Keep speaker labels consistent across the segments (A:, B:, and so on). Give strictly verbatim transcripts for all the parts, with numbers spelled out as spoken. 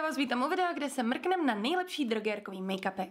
A: vás vítám u videa, kde se mrknem na nejlepší drogérkový make-upy.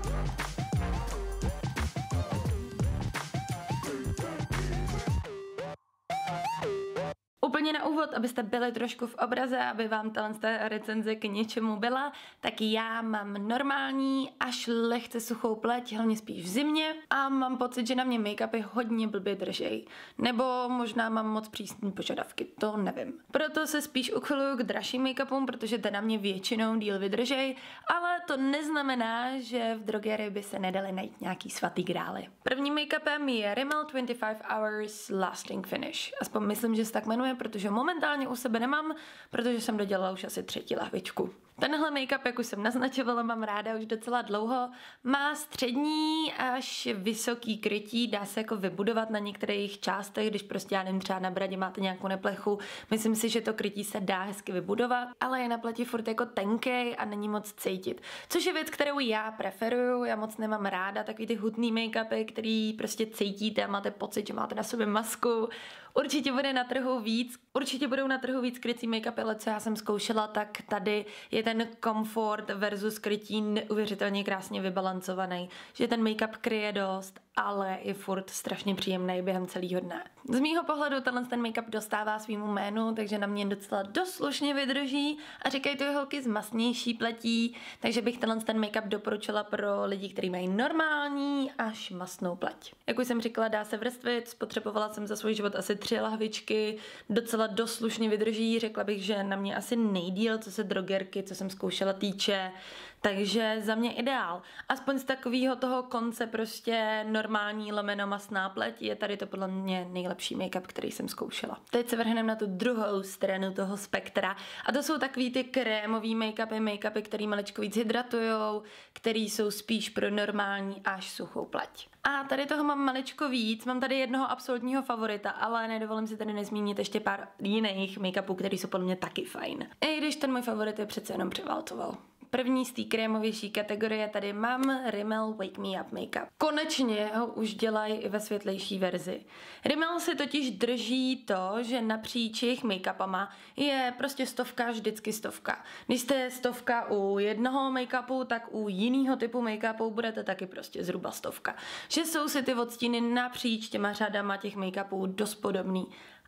A: Úplně na úvod, abyste byli trošku v obraze, aby vám tahle recenze k něčemu byla, tak já mám normální až lehce suchou pleť, hlavně spíš v zimě, a mám pocit, že na mě make-upy hodně blbě držej. Nebo možná mám moc přísné požadavky, to nevím. Proto se spíš uchyluju k dražším make-upům, protože ten na mě většinou díl vydržej, ale to neznamená, že v drogerii by se nedali najít nějaký svatý grály. Prvním make-upem je Rimmel dvacet pět Hours Lasting Finish. Aspoň myslím, že se tak jmenuje, protože momentálně u sebe nemám, protože jsem dodělala už asi třetí lahvičku. Tenhle make-up, jak už jsem naznačovala, mám ráda už docela dlouho. Má střední až vysoký krytí, dá se jako vybudovat na některých částech, když prostě já nevím, třeba na bradě máte nějakou neplechu. Myslím si, že to krytí se dá hezky vybudovat, ale je na pleti furt jako tenkej a není moc cítit. Což je věc, kterou já preferuju, já moc nemám ráda takový ty hutný make-upy, který prostě cítíte a máte pocit, že máte na sobě masku. Určitě bude na trhu víc, určitě budou na trhu víc krycí make-upy, ale co já jsem zkoušela, tak tady je ten komfort versus krytí neuvěřitelně krásně vybalancovaný, že ten make-up kryje dost, ale je furt strašně příjemný během celého dne. Z mýho pohledu tenhle ten make-up dostává svýmu jménu, takže na mě docela dost slušně vydrží a říkají to holky z masnější pletí, takže bych tenhle ten make-up doporučila pro lidi, kteří mají normální až masnou pleť. Jak už jsem říkala, dá se vrstvit, spotřebovala jsem za svůj život asi tři lahvičky, docela dost slušně vydrží, řekla bych, že na mě asi nejdýl, co se drogerky, co jsem zkoušela, týče, takže za mě ideál. Aspoň z takového toho konce prostě normální lomeno-masná pleť je tady to podle mě nejlepší make-up, který jsem zkoušela. Teď se vrhneme na tu druhou stranu toho spektra a to jsou takový ty krémový make-upy, make-upy, který maličko víc hydratujou, který jsou spíš pro normální až suchou pleť. A tady toho mám maličko víc, mám tady jednoho absolutního favorita, ale nedovolím si tady nezmínit ještě pár jiných make-upů, který jsou podle mě taky fajn. I když ten můj favorit je přece jenom převálcoval. První z té krémovější kategorie tady mám Rimmel Wake Me Up Makeup. Konečně ho už dělají i ve světlejší verzi. Rimmel si totiž drží to, že napříč jejich make-upama je prostě stovka vždycky stovka. Když jste stovka u jednoho make-upu, tak u jiného typu make-upu budete taky prostě zhruba stovka. Že jsou si ty odstíny napříč těma řadama těch make-upů dost podobný.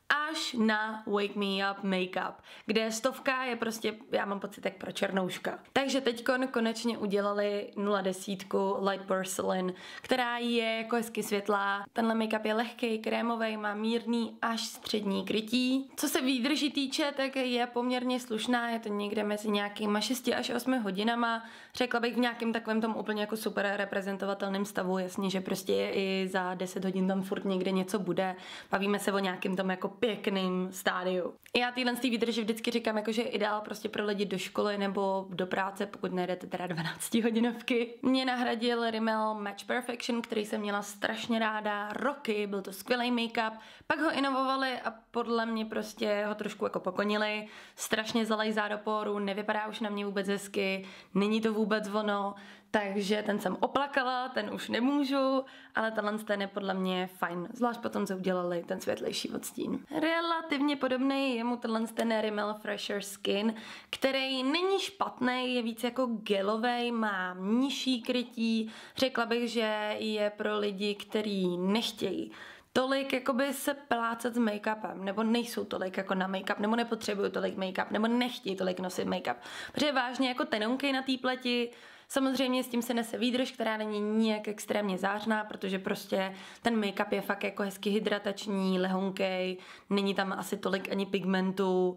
A: Až na Wake Me Up Makeup, kde stovka je prostě, já mám pocit, jak pro černouška. Takže teďkon konečně udělali nula deset Light Porcelain, která je jako hezky světlá. Tenhle make-up je lehký, krémový, má mírný až střední krytí. Co se výdrží týče, tak je poměrně slušná, je to někde mezi nějakýma šesti až osmi hodinama. Řekla bych v nějakém takovém tom úplně jako super reprezentovatelném stavu, jasně, že prostě i za deset hodin tam furt někde něco bude. Bavíme se o nějakém tom jako pěkným stádiu. Já týhle z té výdrži vždycky říkám, jako, že je ideál prostě pro lidi do školy nebo do práce, pokud nejdete teda dvanáctihodinovky. Mě nahradil Rimmel Match Perfection, který jsem měla strašně ráda roky, byl to skvělý make-up, pak ho inovovali a podle mě prostě ho trošku jako pokonili, strašně zalejzá do poru, nevypadá už na mě vůbec hezky, není to vůbec ono, takže ten jsem oplakala, ten už nemůžu, ale tenhle ten je podle mě fajn, zvlášť potom, co udělali ten světlejší odstín. Relativně podobný je mu tenhle ten Rimmel Fresher Skin, který není špatný, je víc jako gelovej, má nižší krytí, řekla bych, že je pro lidi, kteří nechtějí tolik jakoby se plácat s make-upem, nebo nejsou tolik jako na make-up, nebo nepotřebují tolik make-up, nebo nechtějí tolik nosit make-up. Protože vážně jako tenonkej na té pleti, samozřejmě s tím se nese výdrž, která není nijak extrémně zářná, protože prostě ten make-up je fakt jako hezky hydratační, lehonkej, není tam asi tolik ani pigmentu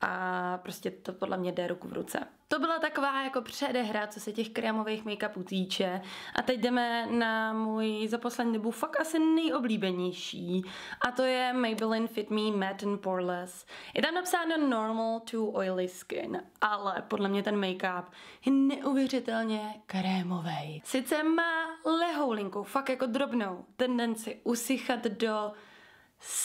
A: a prostě to podle mě jde ruku v ruce. To byla taková jako předehra, co se těch krémových make-upů týče. A teď jdeme na můj za poslední dobu fakt asi nejoblíbenější. A to je Maybelline Fit Me Matte and Poreless. Je tam napsáno normal to oily skin, ale podle mě ten make-up je neuvěřitelně krémovej. Sice má lehou linku, fakt jako drobnou tendenci usychat do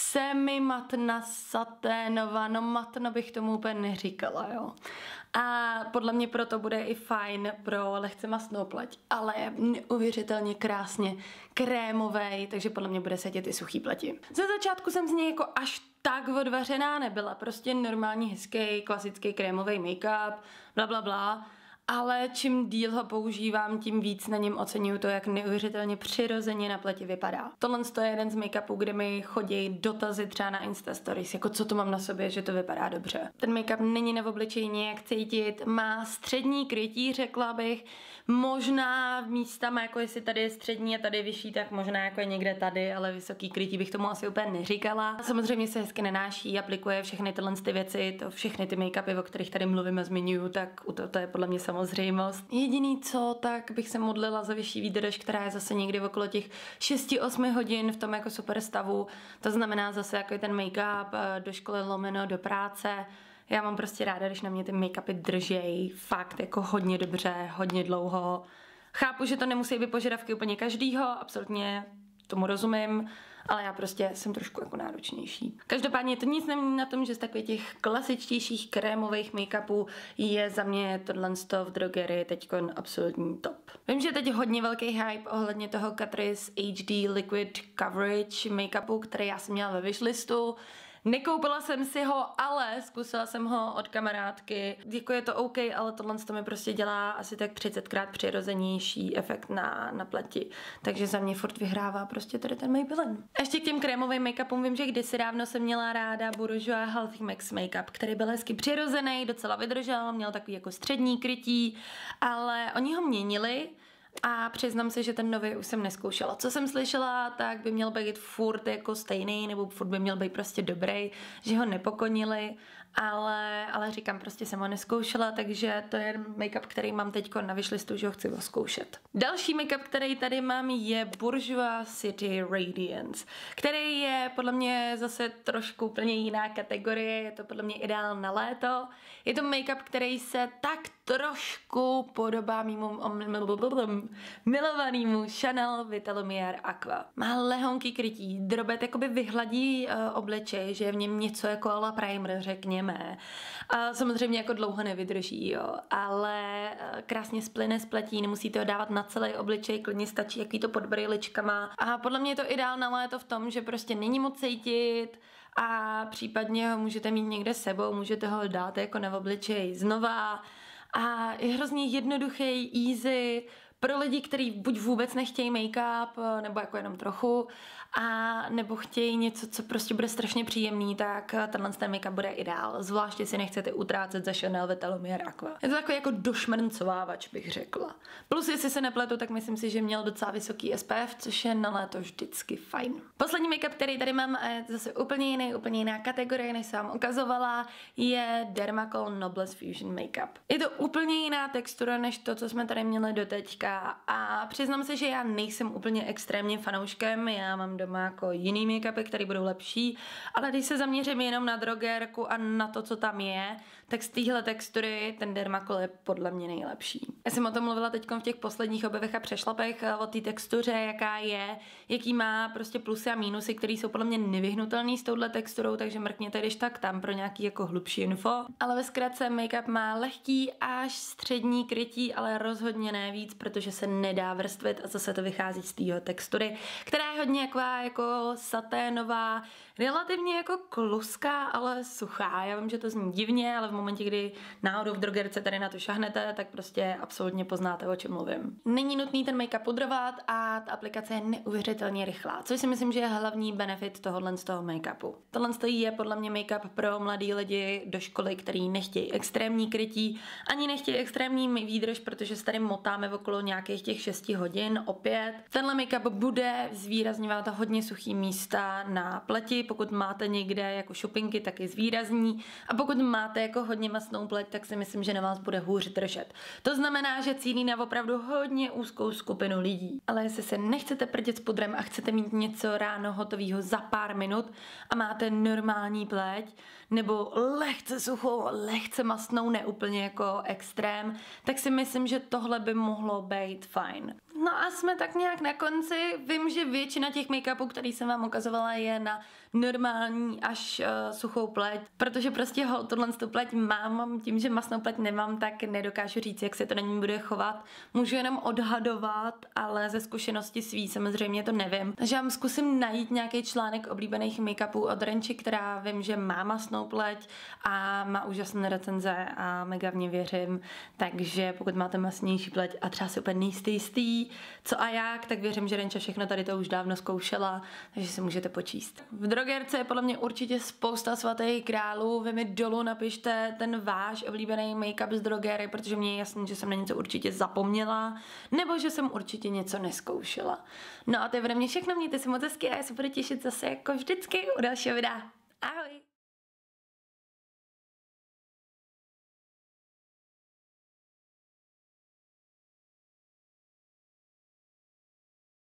A: semi-matna, saténová, no matno bych tomu úplně neříkala, jo. A A podle mě proto bude i fajn pro lehce mastnou pleť, ale je neuvěřitelně krásně krémovej, takže podle mě bude sedět i suchý pleti. Ze začátku jsem z něj jako až tak odvařená nebyla, prostě normální, hezký, klasický krémový make-up, bla bla bla. Ale čím díl ho používám, tím víc na něm oceňuju to, jak neuvěřitelně přirozeně na pleti vypadá. Tohle je jeden z make-upů, kde mi chodí dotazy třeba na Insta Stories, jako co to mám na sobě, že to vypadá dobře. Ten make-up není na obličeji nějak cítit, má střední krytí, řekla bych, možná místama, jako jestli tady je střední a tady je vyšší, tak možná jako je někde tady, ale vysoký krytí bych tomu asi úplně neříkala. Samozřejmě se hezky nenáší, aplikuje všechny tyhle ty věci, to všechny ty make-upy, o kterých tady mluvím a zmiňuju, tak to, to je podle mě samozřejmost. Jediný co, tak bych se modlila za vyšší výdrž, která je zase někdy okolo těch šest osm hodin v tom jako super stavu. To znamená zase jako je ten make-up do školy lomeno, do práce. Já mám prostě ráda, když na mě ty make-upy držej fakt jako hodně dobře, hodně dlouho. Chápu, že to nemusí být požadavky úplně každýho, absolutně tomu rozumím, ale já prostě jsem trošku jako náročnější. Každopádně to nic nemění na tom, že z takových těch klasičtějších krémových make-upů je za mě tohle v drogerii teďkon absolutní top. Vím, že teď je hodně velký hype ohledně toho Catrice H D Liquid Coverage make-upu, který já jsem měla ve wishlistu. Nekoupila jsem si ho, ale zkusila jsem ho od kamarádky. Jako je to OK, ale tohle to mi prostě dělá asi tak třicetkrát přirozenější efekt na, na pleti. Takže za mě furt vyhrává prostě tady ten Maybelline. Ještě k těm krémovým make-upům vím, že kdysi dávno jsem měla ráda Bourjois Healthy Max Makeup, který byl hezky přirozený, docela vydržel, měl takový jako střední krytí, ale oni ho měnili. A přiznám se, že ten nový už jsem neskoušela. Co jsem slyšela, tak by měl být furt jako stejný, nebo furt by měl být prostě dobrý, že ho nepokonili, ale, ale říkám, prostě jsem ho neskoušela, takže to je make-up, který mám teďko na wishlistu, že ho chci zkoušet. Další make-up, který tady mám, je Bourjois City Radiance, který je podle mě zase trošku úplně jiná kategorie, je to podle mě ideál na léto. Je to make-up, který se tak trošku podobá mýmu milovanému Chanel Vita Lumière Aqua. Má lehonký krytí, drobet jakoby vyhladí uh, obličej, že je v něm něco jako la primer, řekněme. A samozřejmě jako dlouho nevydrží, jo, ale uh, krásně splyne z pletí, nemusíte ho dávat na celý obličej, klidně stačí jaký to pod brýličkama. A podle mě je to ideál na léto v tom, že prostě není moc cítit a případně ho můžete mít někde s sebou, můžete ho dát jako na obličej znova. A je hrozně jednoduchý, easy, pro lidi, kteří buď vůbec nechtějí make-up, nebo jako jenom trochu, a nebo chtějí něco, co prostě bude strašně příjemný, tak tenhle ten make-up bude ideál. Zvláště si nechcete utrácet za Chanel Vita Lumière Aqua. Je to takový jako došmrncovávač, bych řekla. Plus, jestli se nepletu, tak myslím si, že měl docela vysoký S P F, což je na léto vždycky fajn. Poslední make-up, který tady mám, je zase úplně jiný, úplně jiná kategorie, než jsem vám ukazovala, je Dermacol Noblesse Fusion Makeup. Je to úplně jiná textura, než to, co jsme tady měli doteďka. A přiznám se, že já nejsem úplně extrémně fanouškem, já mám doma jako jiný make-upy, které budou lepší, ale když se zaměřím jenom na drogérku a na to, co tam je, tak z téhle textury ten Dermacol je podle mě nejlepší. Já jsem o tom mluvila teď v těch posledních objevech a přešlapech o té textuře, jaká je, jaký má prostě plusy a mínusy, které jsou podle mě nevyhnutelný s touhle texturou, takže mrkněte když tak tam pro nějaký jako hlubší info. Ale ve zkratce make-up má lehký až střední krytí, ale rozhodně ne víc, protože se nedá vrstvit a zase to vychází z tého textury, která je hodně jako, jako saténová, relativně jako kluská, ale suchá. Já vím, že to zní divně, ale v momentě, kdy náhodou v drogerce tady na to šahnete, tak prostě absolutně poznáte, o čem mluvím. Není nutný ten make-up pudrovat a ta aplikace je neuvěřitelně rychlá, což si myslím, že je hlavní benefit tohohle z toho make-upu. Tohle je podle mě make-up pro mladý lidi do školy, který nechtějí extrémní krytí, ani nechtějí extrémní výdrž, protože se tady motáme okolo nějakých těch šesti hodin opět. Tenhle make-up bude zvýrazňovat hodně suchý místa na pleti, pokud máte někde jako šupinky, tak je zvýrazní, a pokud máte jako hodně masnou pleť, tak si myslím, že na vás bude hůř držet. To znamená, že cílí na opravdu hodně úzkou skupinu lidí. Ale jestli se nechcete prdět s pudrem a chcete mít něco ráno hotového za pár minut a máte normální pleť, nebo lehce suchou, lehce mastnou, neúplně jako extrém, tak si myslím, že tohle by mohlo být fajn. No a jsme tak nějak na konci. Vím, že většina těch make-upů, který jsem vám ukazovala, je na normální až uh, suchou pleť, protože prostě ho, tohle tu pleť mám, tím, že masnou pleť nemám, tak nedokážu říct, jak se to na ní bude chovat. Můžu jenom odhadovat, ale ze zkušenosti svý samozřejmě to nevím. Takže vám zkusím najít nějaký článek oblíbených make-upů od Renči, která vím, že má masnou pleť a má úžasné recenze a mega v ně věřím. Takže pokud máte masnější pleť a třeba si úplně nejste jistý, co a jak, tak věřím, že Renča všechno tady to už dávno zkoušela, takže si můžete počíst. V drogerce je podle mě určitě spousta svatých králů. Vy mi dolů napište ten váš oblíbený make-up z drogery, protože mě je jasný, že jsem na něco určitě zapomněla, nebo že jsem určitě něco neskoušela. No a to je ode mě všechno, mějte se moc hezky a já se budu těšit zase jako vždycky u dalšího videa. Ahoj!